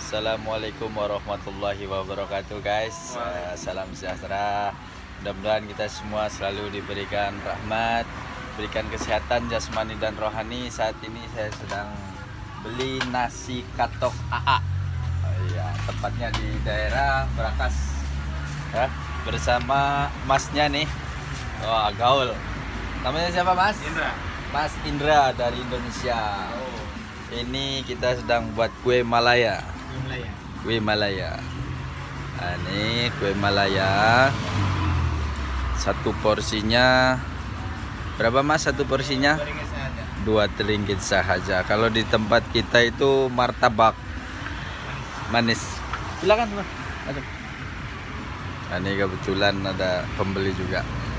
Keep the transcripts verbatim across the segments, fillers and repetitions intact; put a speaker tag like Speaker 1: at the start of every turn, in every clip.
Speaker 1: Assalamualaikum warahmatullahi wabarakatuh guys. Uh, salam sejahtera. Mudah-mudahan kita semua selalu diberikan rahmat, berikan kesehatan jasmani dan rohani. Saat ini saya sedang beli nasi katok A A. Oh, iya, tepatnya di daerah Brakas ya, bersama masnya nih. Wah, gaul. Namanya siapa, Mas?
Speaker 2: Indra.
Speaker 1: Mas Indra dari Indonesia.
Speaker 2: Oh.
Speaker 1: Ini kita sedang buat kue Malaya.
Speaker 2: Kue Malaya.
Speaker 1: Kue Malaya. Nah, ini kue Malaya. Satu porsinya berapa, Mas? Satu porsinya? Dua ringgit sahaja. Kalau di tempat kita itu martabak manis. Silakan, Mas. Masuk. Nah, ini kebetulan ada pembeli juga.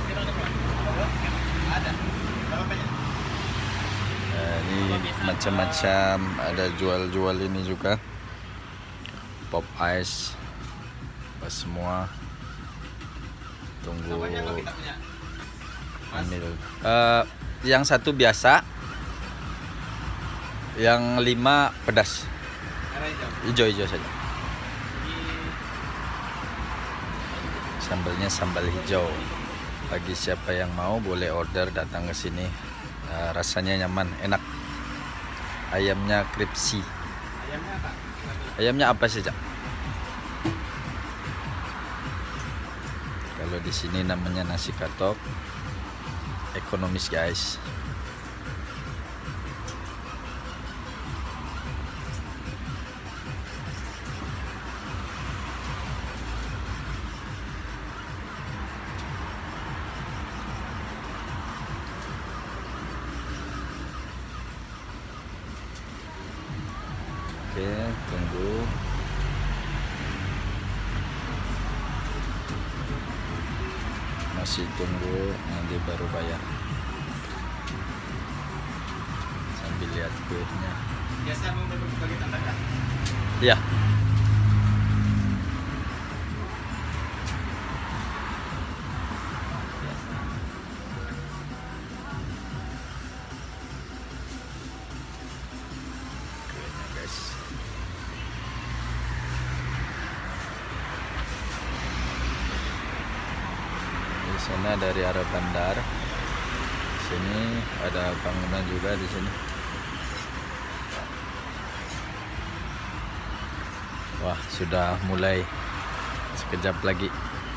Speaker 2: Ada. Berapa banyak?
Speaker 1: Nah, ini macam-macam, ada jual-jual ini juga. Pop ice. Pas semua. Tunggu ambil. Uh, yang satu biasa. Yang lima pedas. Hijau-hijau saja. Sambalnya sambal hijau. Bagi siapa yang mau boleh order, datang ke sini. Uh, rasanya nyaman, enak. Ayamnya kripsi.
Speaker 2: Ayamnya apa?
Speaker 1: Ayamnya apa saja? Kalau di sini namanya nasi katok. Ekonomis, guys. Oke, tunggu. Masih tunggu, nanti baru bayar. Sambil lihat kuenya.
Speaker 2: Biasa mau berbagi tanda kan?
Speaker 1: Ya. Kuenya, guys. Di sana dari arah bandar. Sini ada bangunan juga di sini. Wah, sudah mulai. Sekejap lagi.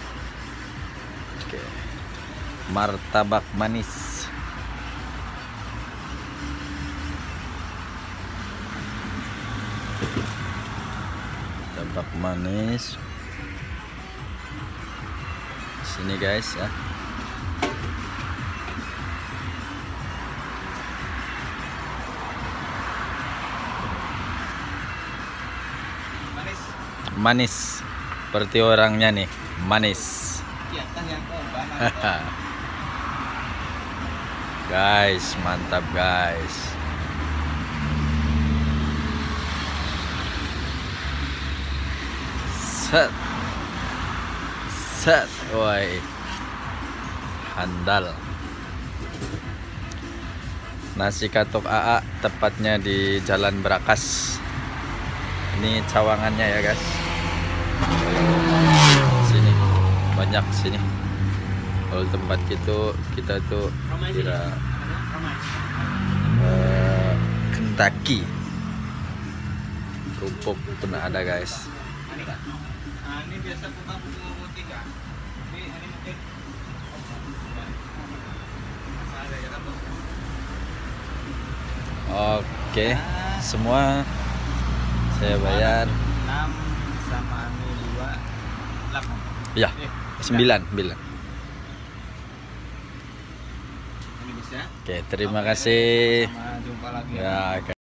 Speaker 1: Oke. Martabak manis. Martabak manis. Sini, guys, ya.
Speaker 2: Manis.
Speaker 1: Manis. Seperti orangnya nih, manis.
Speaker 2: Iya, kan yang oh,
Speaker 1: Guys, mantap, guys. Set. Set. Woi. Handal. Nasi katok A A tepatnya di Jalan Brakas. Ini cawangannya ya, guys. Sini banyak sini. Kalau tempat itu kita tuh kira uh, Kentucky. Kerupuk pun ada, guys.
Speaker 2: Ini biasa buka buku tiga. Ini ini mungkin ada ya kan?
Speaker 1: Oke, semua saya bayar.
Speaker 2: enam sama ini dua delapan.
Speaker 1: Ya, sembilan, sembilan.
Speaker 2: Ini bisa.
Speaker 1: Oke, terima kasih.
Speaker 2: Sama jumpa lagi.
Speaker 1: Ya.